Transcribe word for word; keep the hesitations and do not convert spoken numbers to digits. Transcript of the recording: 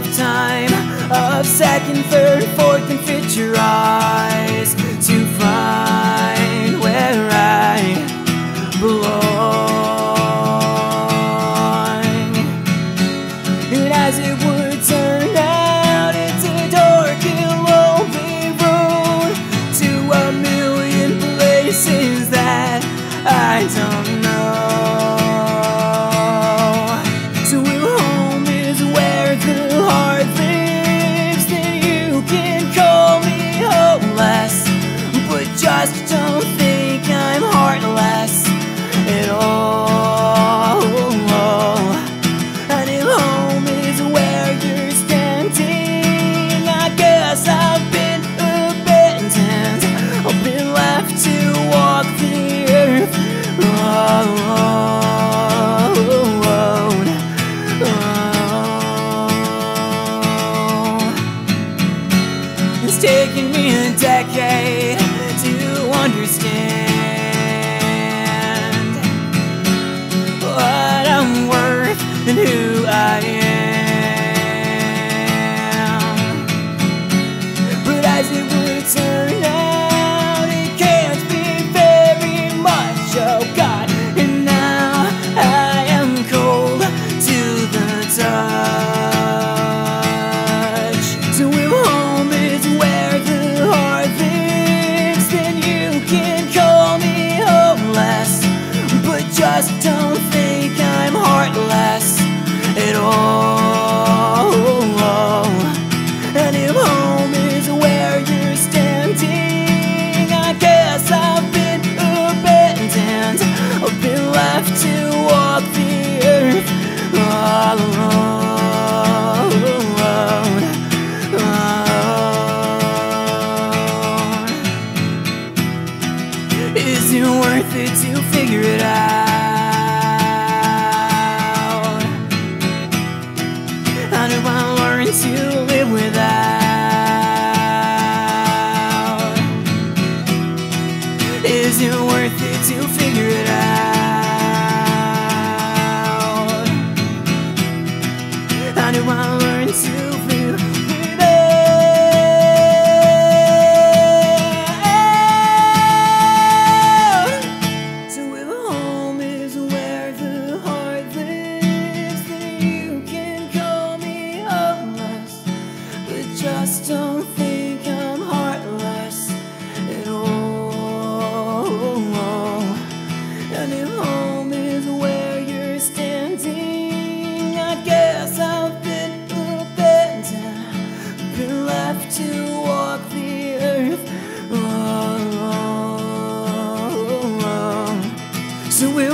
lifetime of second, third, fourth, and fifth tries to find where I belong. And as it would turn out, it's a dark and lonely road to a million places that I don't know. So if home is where the heart lives, then you can call me hopeless, but just don't think I'm heartless at all. And if home is where you're standing, I guess I've been abandoned. I've been left to walk the earth alone. It's taken me a decade to understand what I'm worth and who I am. But as it would turn out, it can't be very much, oh God. And now I am cold to the touch. So if home is where the heart lives, then you can call me hopeless, but just don't think I'm heartless at all. And if home is where you're standing, I guess I've been abandoned. I've been left to walk the earth all alone. Is it worth it to figure it out? How do I learn to live without? Is it worth it to figure it out? How do I learn to live without? So if home is where the heart lives, then you can call me hopeless, but just don't think I'm heartless at all. And if home is where you're standing, I guess I've been abandoned, been left to walk the earth alone. So if